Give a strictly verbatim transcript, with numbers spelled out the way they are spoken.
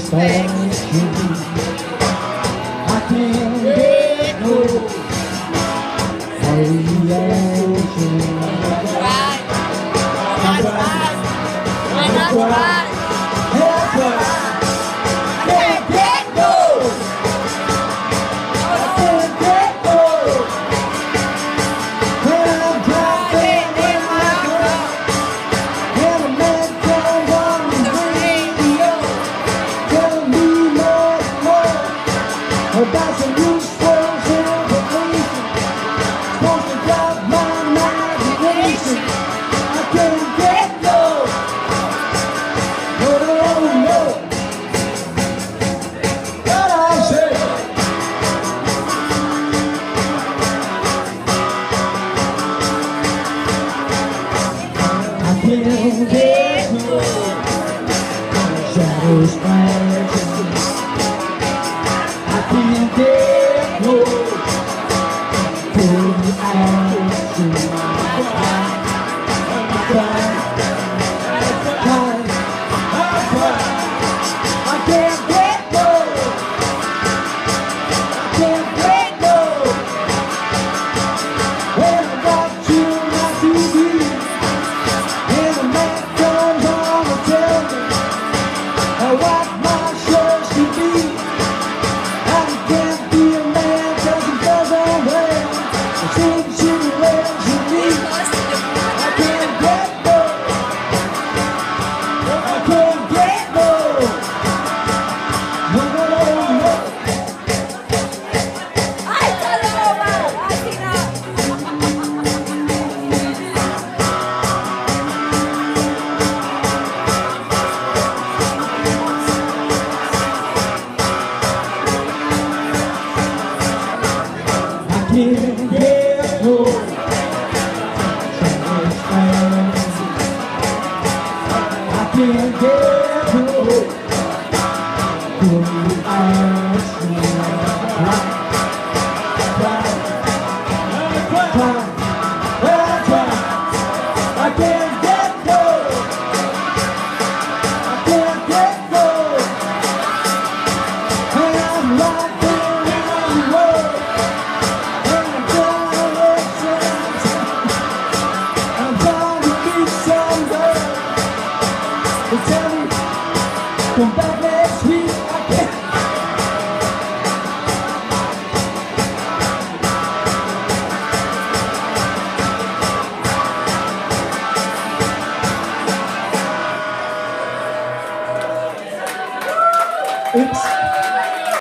satisfaction. I can't get no reaction. Right. I'm trying, I'm trying, I'm trying. I can't get no, I can't get no. When I'm driving in my car, and a man comes on the radio, telling me more and more about some useful information, supposed to drive my imagination. I can't get no, no, no, no. What I say, I can't get no shadows flashing. I can't get no full action. I'm trying, I'm trying, I'm trying. I can't get no, I can't get no. When I watch you on T V, and a man comes on to tell me what my show should be. I can't be a man 'cause he doesn't wear the same shit he wears to me. I can't get no, I can't get no, no, no, no, no. Ay, Paloma! Ay, Tina! I can't get no satisfaction. I can't get no full action. I try, try, try, try. I can't get no, I can't get no. And I'm rocking around the world. And I'm trying to listen. I'm trying to meet some girl. They tell me, come back next week. I can't. Oops.